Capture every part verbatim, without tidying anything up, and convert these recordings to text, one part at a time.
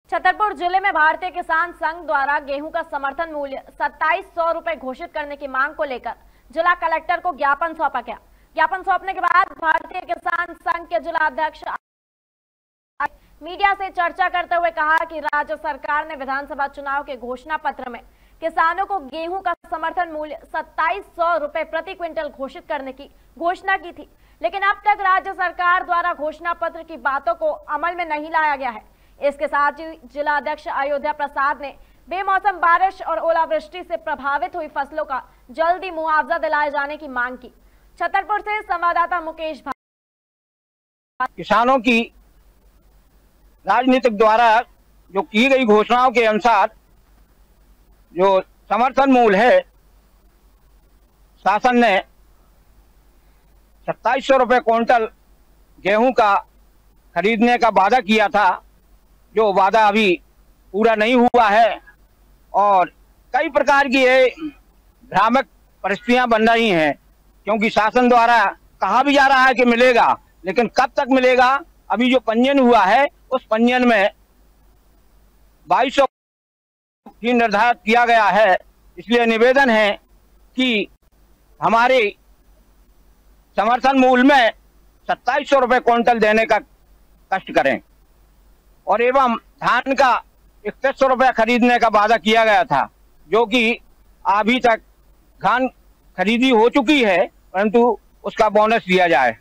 छतरपुर जिले में भारतीय किसान संघ द्वारा गेहूं का समर्थन मूल्य सत्ताईस सौ रुपए घोषित करने की मांग को लेकर जिला कलेक्टर को ज्ञापन सौंपा गया। ज्ञापन सौंपने के बाद भारतीय किसान संघ के जिला अध्यक्ष मीडिया से चर्चा करते हुए कहा कि राज्य सरकार ने विधानसभा चुनाव के घोषणा पत्र में किसानों को गेहूं का समर्थन मूल्य सत्ताईस सौ रुपए प्रति क्विंटल घोषित करने की घोषणा की थी, लेकिन अब तक राज्य सरकार द्वारा घोषणा पत्र की बातों को अमल में नहीं लाया गया है। इसके साथ ही जिला अध्यक्ष अयोध्या प्रसाद ने बेमौसम बारिश और ओलावृष्टि से प्रभावित हुई फसलों का जल्दी मुआवजा दिलाए जाने की मांग की। छतरपुर से संवाददाता मुकेश भाई। किसानों की राजनीतिक द्वारा जो की गई घोषणाओं के अनुसार जो समर्थन मूल्य है, शासन ने सत्ताईस सौ रुपये क्विंटल गेहूं का खरीदने का वादा किया था, जो वादा अभी पूरा नहीं हुआ है और कई प्रकार की ये भ्रामक परिस्थितियां बन रही हैं, क्योंकि शासन द्वारा कहा भी जा रहा है कि मिलेगा, लेकिन कब तक मिलेगा। अभी जो पंजीयन हुआ है उस पंजीयन में बाईस सौ ही निर्धारित किया गया है। इसलिए निवेदन है कि हमारे समर्थन मूल्य में सत्ताईस सौ रुपये क्विंटल देने का कष्ट करें और एवं धान का इकतीस सौ रुपये खरीदने का वादा किया गया था, जो कि अभी तक धान खरीदी हो चुकी है, परंतु उसका बोनस दिया जाए।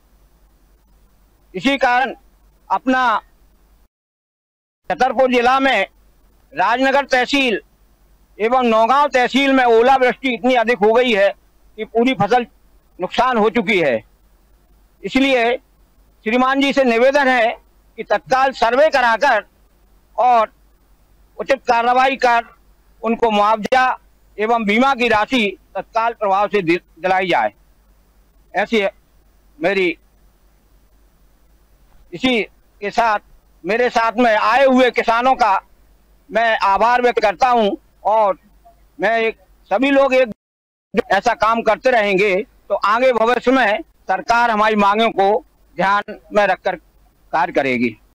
इसी कारण अपना छतरपुर जिला में राजनगर तहसील एवं नौगांव तहसील में ओलावृष्टि इतनी अधिक हो गई है कि पूरी फसल नुकसान हो चुकी है। इसलिए श्रीमान जी से निवेदन है कि तत्काल सर्वे कराकर और उचित कार्रवाई कर उनको मुआवजा एवं बीमा की राशि तत्काल प्रभाव से दिलाई जाए। ऐसी मेरी इसी के साथ मेरे साथ में आए हुए किसानों का मैं आभार व्यक्त करता हूं और मैं एक सभी लोग एक ऐसा काम करते रहेंगे तो आगे भविष्य में सरकार हमारी मांगों को ध्यान में रखकर कार्य करेगी।